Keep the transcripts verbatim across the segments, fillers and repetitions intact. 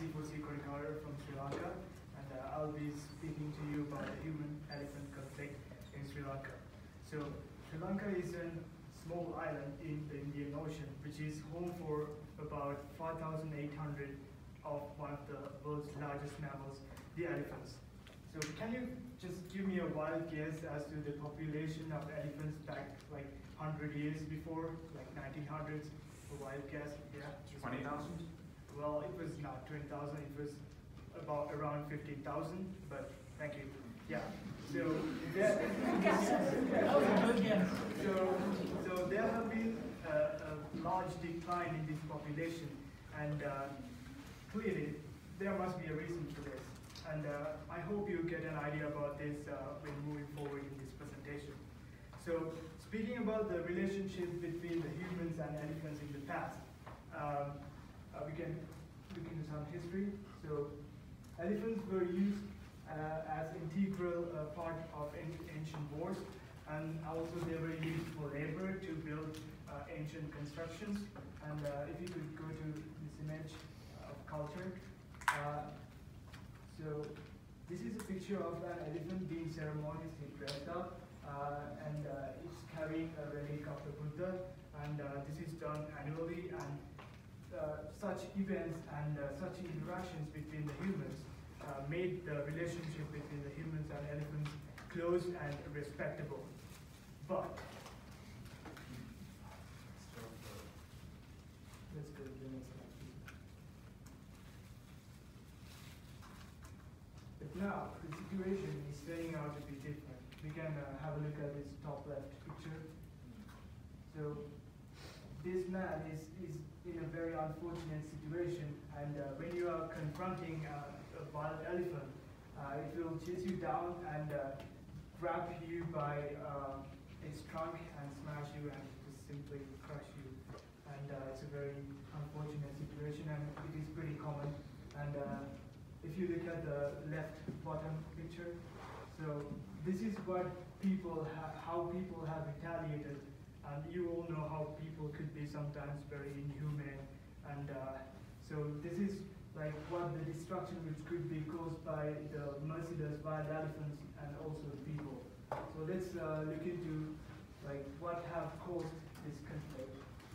Sifusi Kodikar from Sri Lanka, and uh, I'll be speaking to you about the human-elephant conflict in Sri Lanka. So, Sri Lanka is a small island in the Indian Ocean, which is home for about five thousand eight hundred of one of the world's largest mammals, the elephants. So, can you just give me a wild guess as to the population of elephants back like one hundred years before, like nineteen hundreds? A wild guess, yeah? twenty thousand? Well, it was not twenty thousand, it was about around fifteen thousand, but thank you. Yeah, so there, so, so there have been a, a large decline in this population, and uh, clearly there must be a reason for this. And uh, I hope you get an idea about this uh, when moving forward in this presentation. So, speaking about the relationship between the humans and elephants in the past, um, uh, we can look into some history. So, elephants were used uh, as integral uh, part of ancient wars, and also they were used for labor to build uh, ancient constructions. And uh, if you could go to this image of culture. Uh, so, this is a picture of an elephant being ceremoniously dressed up. Uh, and uh, it's carrying a relic of the Buddha, and uh, this is done annually, and uh, such events and uh, such interactions between the humans uh, made the relationship between the humans and elephants close and respectable. But let's go to the next slide, please. But now the situation is turning out to be different. We can uh, have a look at this top left picture. So this man is, is in a very unfortunate situation, and uh, when you are confronting uh, a wild elephant, uh, it will chase you down and uh, grab you by uh, its trunk and smash you and just simply crush you. And uh, it's a very unfortunate situation, and it is pretty common. And uh, if you look at the left bottom picture, so this is what people ha how people have retaliated, and you all know how people could be sometimes very inhumane, and uh, so this is like what the destruction which could be caused by the merciless wild elephants and also the people. So let's uh, look into like what have caused this conflict.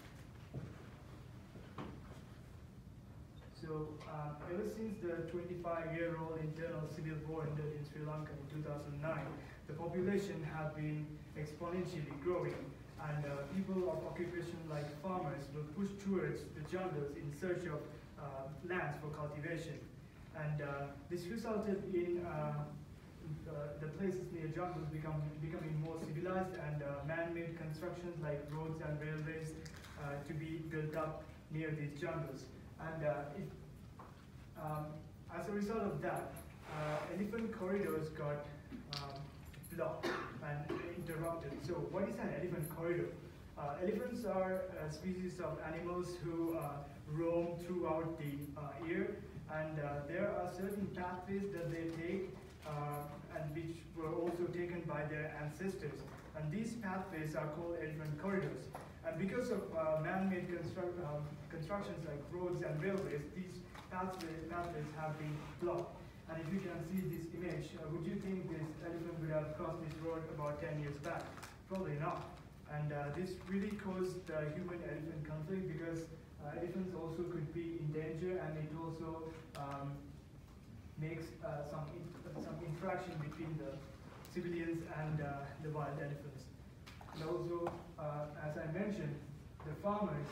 So, uh, ever since the twenty-five-year-old internal civil war ended in Sri Lanka in two thousand nine, the population have been exponentially growing, and uh, people of occupation like farmers were pushed towards the jungles in search of uh, lands for cultivation. And uh, this resulted in uh, the, the places near jungles become, becoming more civilized, and uh, man-made constructions like roads and railways uh, to be built up near these jungles. And uh, it, um, as a result of that, uh, elephant corridors got um, blocked and interrupted. So what is an elephant corridor? Uh, elephants are a species of animals who uh, roam throughout the uh, year, and uh, there are certain pathways that they take uh, and which were also taken by their ancestors. And these pathways are called elephant corridors. And because of uh, man-made constru um, constructions like roads and railways, these pathways, pathways have been blocked. And if you can see this image, uh, would you think this elephant would have crossed this road about ten years back? Probably not. And uh, this really caused the human-elephant conflict because uh, elephants also could be in danger, and it also um, makes uh, some, in some interaction between the civilians and uh, the wild elephants. And also, uh, as I mentioned, the farmers,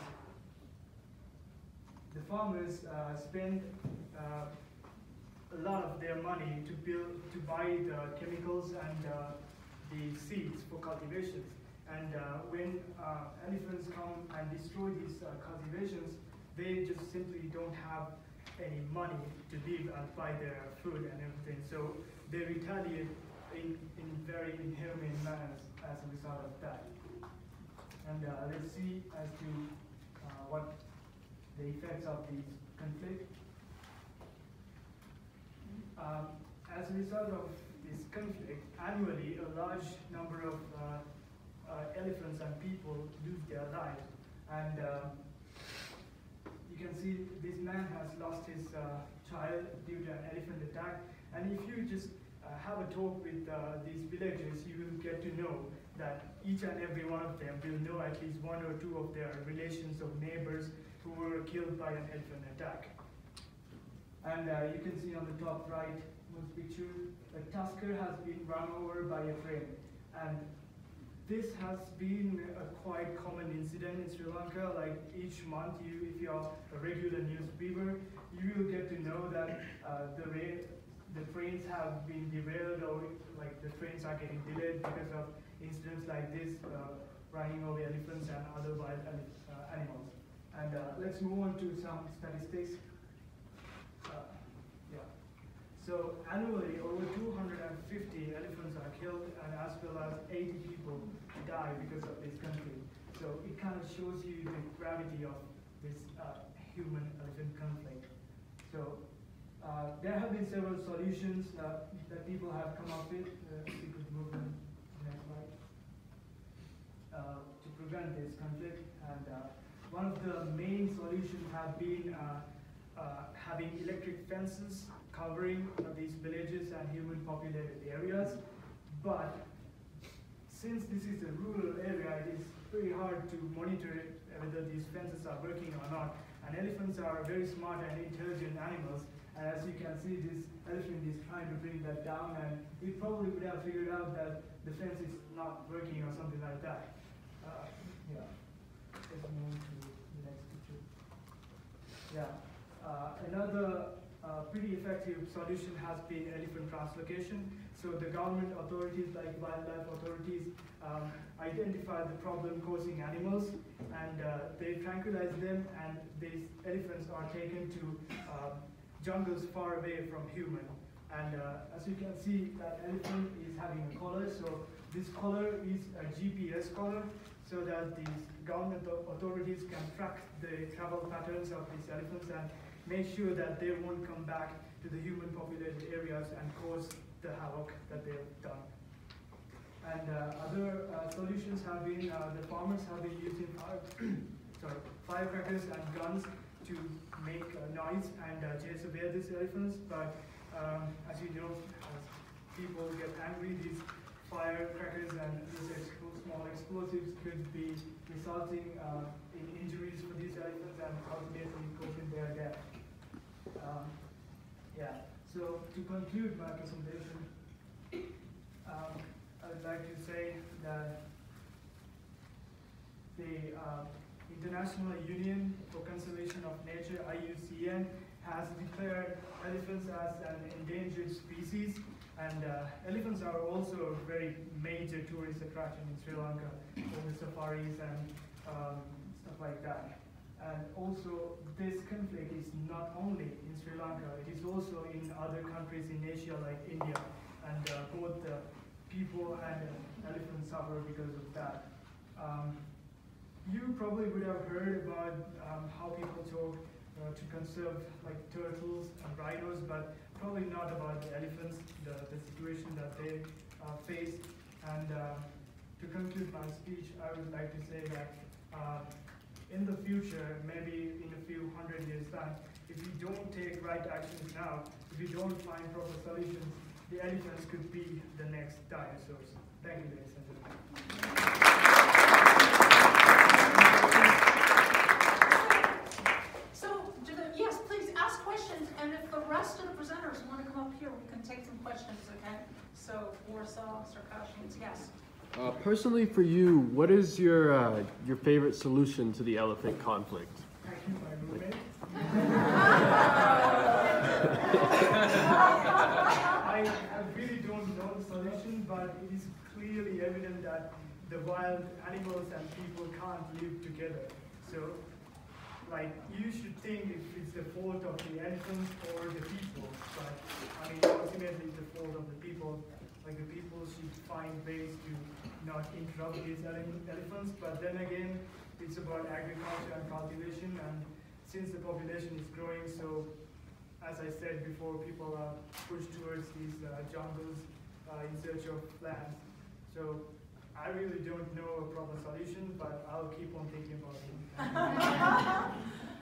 the farmers uh, spend uh, a lot of their money to build, to buy the chemicals and uh, the seeds for cultivations. And uh, when uh, elephants come and destroy these uh, cultivations, they just simply don't have any money to live and buy their food and everything. So they retaliate in, in very inhumane manners as a result of that. And uh, let's see as to uh, what the effects of this conflict. Um, as a result of this conflict, annually a large number of uh, uh, elephants and people lose their lives. And uh, you can see this man has lost his uh, child due to an elephant attack. And if you just uh, have a talk with uh, these villagers, you will get to know that each and every one of them will know at least one or two of their relations or neighbors who were killed by an elephant attack. And uh, you can see on the top right most picture, a tusker has been run over by a train. And this has been a quite common incident in Sri Lanka. Like each month, you, if you're a regular news viewer, you will get to know that uh, the, the trains have been derailed, or like the trains are getting delayed because of incidents like this, uh, running over elephants and other wild uh, animals. And uh, let's move on to some statistics. Uh, yeah. So annually, over two hundred fifty elephants are killed, and as well as eighty people die because of this conflict. So it kind of shows you the gravity of this uh, human-elephant conflict. So uh, there have been several solutions uh, that people have come up with. Uh, if you could move on to the next slide. Uh, to prevent this conflict, and uh, one of the main solutions have been uh, uh, having electric fences covering uh, these villages and human populated areas. But since this is a rural area, it is very hard to monitor it, whether these fences are working or not. And elephants are very smart and intelligent animals. And as you can see, this elephant is trying to bring that down, and it probably would have figured out that the fence is not working or something like that. Uh, yeah. Let's move to the next picture. Yeah. Uh, another uh, pretty effective solution has been elephant translocation. So the government authorities, like wildlife authorities, um, identify the problem-causing animals, and uh, they tranquilize them, and these elephants are taken to um, jungles far away from human. And uh, as you can see, that elephant is having a collar. So this collar is a G P S collar, so that these government authorities can track the travel patterns of these elephants and make sure that they won't come back to the human populated areas and cause the havoc that they have done. And uh, other uh, solutions have been, uh, the farmers have been using fire, sorry, firecrackers and guns to make uh, noise and uh, chase away these elephants. But um, as you know, as people get angry, these firecrackers and these expl small explosives could be resulting uh, in injuries for these elephants and ultimately causing their death. Um, yeah. So to conclude my presentation, um, I would like to say that the uh, International Union for Conservation of Nature, I U C N, has declared elephants as an endangered species, and uh, elephants are also a very major tourist attraction in Sri Lanka for the safaris and um, stuff like that. And also, this conflict is not only in Sri Lanka, it is also in other countries in Asia like India, and uh, both the people and uh, elephants suffer because of that. Um, you probably would have heard about um, how people talk uh, to conserve like turtles and rhinos, but probably not about the elephants, the, the situation that they uh, face. And uh, to conclude my speech, I would like to say that uh, in the future, maybe in a few hundred years' time, if we don't take right actions now, if we don't find proper solutions, the elephants could be the next dinosaurs. Thank you, ladies and gentlemen. So, do the, yes, please ask questions, and if the rest of the presenters want to come up here, we can take some questions, okay? So, Warsaw, Sarkasians, yes. Uh, personally, for you, what is your uh, your favorite solution to the elephant conflict? Thank you, my roommate. I, I really don't know the solution, but it is clearly evident that the wild animals and people can't live together. So, like, you should think if it's the fault of the elephants or the people, but I mean, ultimately it's the fault of the people. Like, the people should find ways to not interrupt these ele elephants, but then again, it's about agriculture and cultivation, and since the population is growing, so as I said before, people are pushed towards these uh, jungles uh, in search of land. So I really don't know a proper solution, but I'll keep on thinking about it.